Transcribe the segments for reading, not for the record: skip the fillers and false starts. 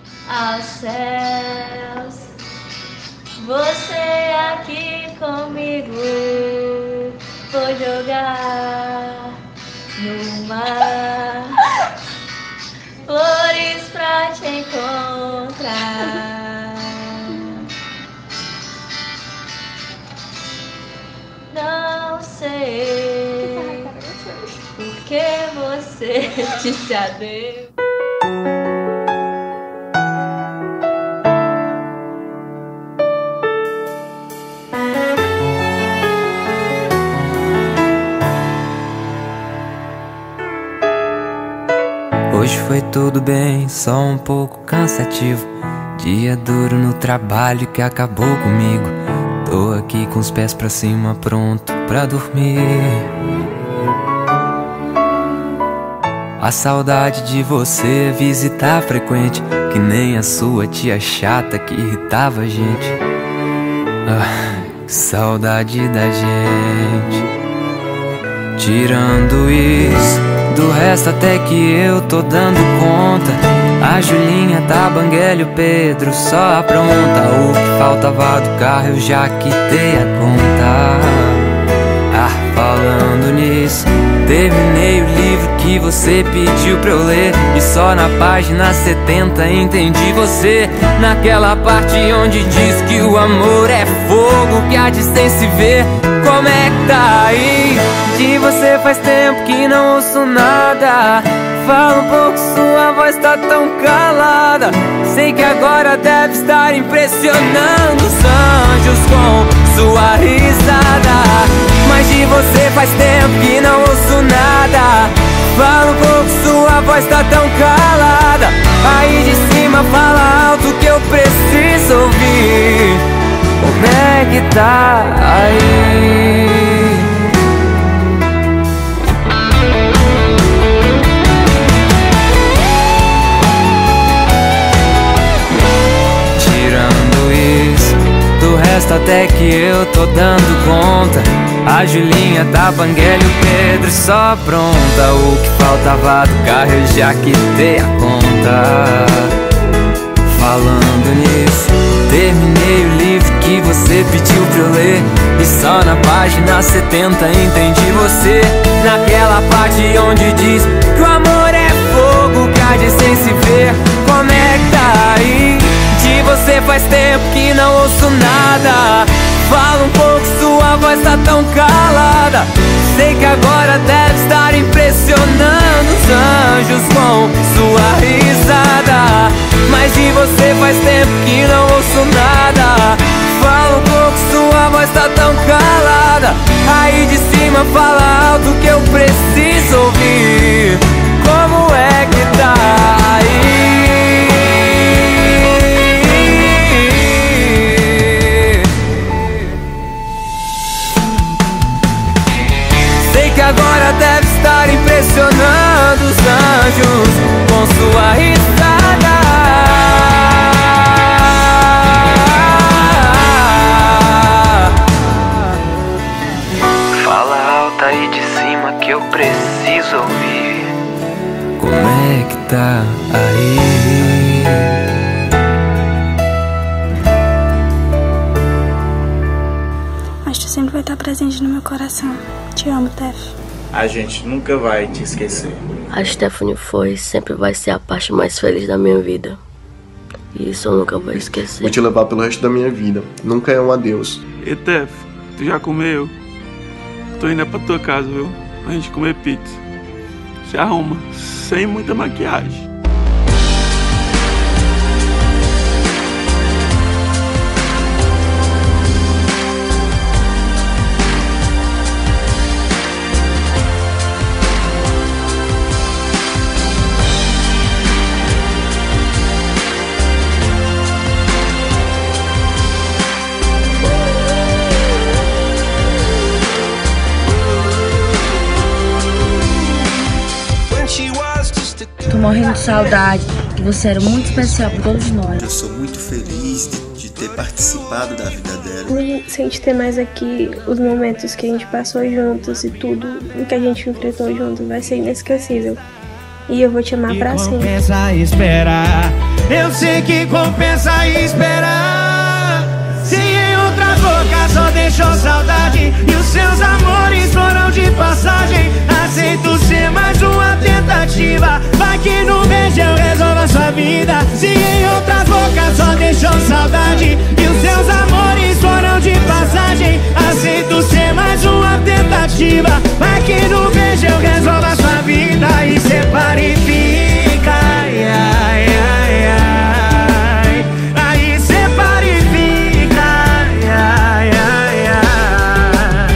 aos céus. Você aqui comigo, vou jogar no mar flores pra te encontrar. Não sei por que você disse adeus. Hoje foi tudo bem, só um pouco cansativo. Dia duro no trabalho que acabou comigo. Tô aqui com os pés pra cima, pronto pra dormir. A saudade de você visitar frequente, que nem a sua tia chata que irritava a gente. Ah, saudade da gente. Tirando isso, do resto até que eu tô dando conta. A Julinha da Banguela e o Pedro só apronta. O que faltava do carro eu já quitei a conta. Ah, falando nisso, terminei o livro que você pediu pra eu ler. E só na página 70 entendi você. Naquela parte onde diz que o amor é fogo que há de sem se ver. Como é que tá aí? De você faz tempo que não ouço nada. Fala um pouco, sua voz tá tão calada. Sei que agora deve estar impressionando os anjos com sua risada. Mas de você faz tempo que não ouço nada. Fala um pouco, sua voz tá tão calada. Aí de cima fala alto que eu preciso ouvir. Como é que tá aí? Do resto até que eu tô dando conta. A Julinha da Banguela e o Pedro só pronta. O que faltava do carro eu já quitei a conta. Falando nisso, terminei o livro que você pediu pra eu ler. E só na página 70 entendi você. Naquela parte onde diz que o amor é fogo que há de sem se ver. Como é que tá aí? De você faz tempo que não ouço nada. Fala um pouco, sua voz tá tão calada. Sei que agora deve estar impressionando os anjos com sua risada. Mas de você faz tempo que não ouço nada. Fala um pouco, sua voz tá tão calada. Aí de cima fala alto que eu preciso ouvir. Como é que tá aí? Que agora deve estar impressionando os anjos com sua risada. Fala alta aí de cima que eu preciso ouvir. Como é que tá aí? Mas tu sempre vai estar presente no meu coração. Te amo, Tef. A gente nunca vai te esquecer. A Stephanie foi, sempre vai ser a parte mais feliz da minha vida. E isso eu nunca vou esquecer. Vou te levar pelo resto da minha vida. Nunca é um adeus. E Tef, tu já comeu? Tô indo pra tua casa, viu? Pra gente comer pizza. Se arruma, sem muita maquiagem. Tô morrendo de saudade, que você era muito especial para todos nós. Eu sou muito feliz de ter participado da vida dela. Se a gente ter mais aqui os momentos que a gente passou juntos e tudo o que a gente enfrentou juntos vai ser inesquecível. E eu vou te amar pra sempre. Esperar Eu sei que compensa esperar. Se em outra boca só deixou saudade e os seus amores foram de passagem, aceito ser mais uma tentativa. Vai que no beijo eu resolvo a sua vida. Se em outra boca só deixou saudade e os seus amores foram de passagem, aceito ser mais uma tentativa. Vai que no beijo eu resolvo a sua vida. E separa e fica, ai, ai, ai, ai. Aí separa e fica, ai, ai, ai, ai.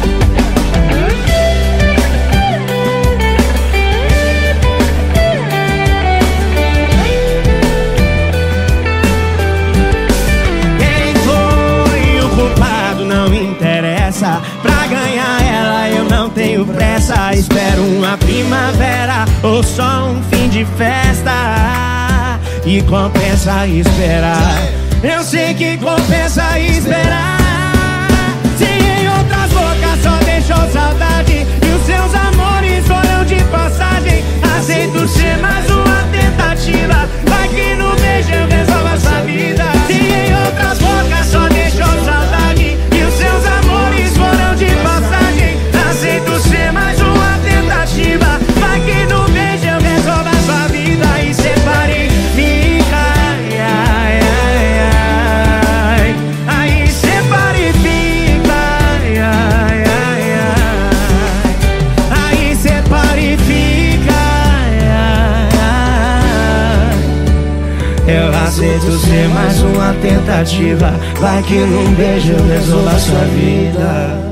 Quem foi o culpado não interessa. Pra ganhar ela eu não tenho pressa. Espero uma primavera ou só um fim de festa. E compensa esperar. Eu sei que compensa esperar. Se em outras bocas só deixou saudade e os seus amores foram de passagem, aceito ser mais uma tentativa. Vai que no beijo eu resolvo a sua vida. Se em outras bocas só deixou saudade e os seus amores foram de passagem, aceito ser mais uma tentativa. Vai que no beijo eu resolvo a sua vida. E separa e fica, ai, ai, ai, ai. Aí separa e fica, ai, ai, ai, ai. Aí separa e fica, ai, ai, ai. Eu aceito ser mais uma tentativa. Vai que num beijo eu resolvo a sua vida.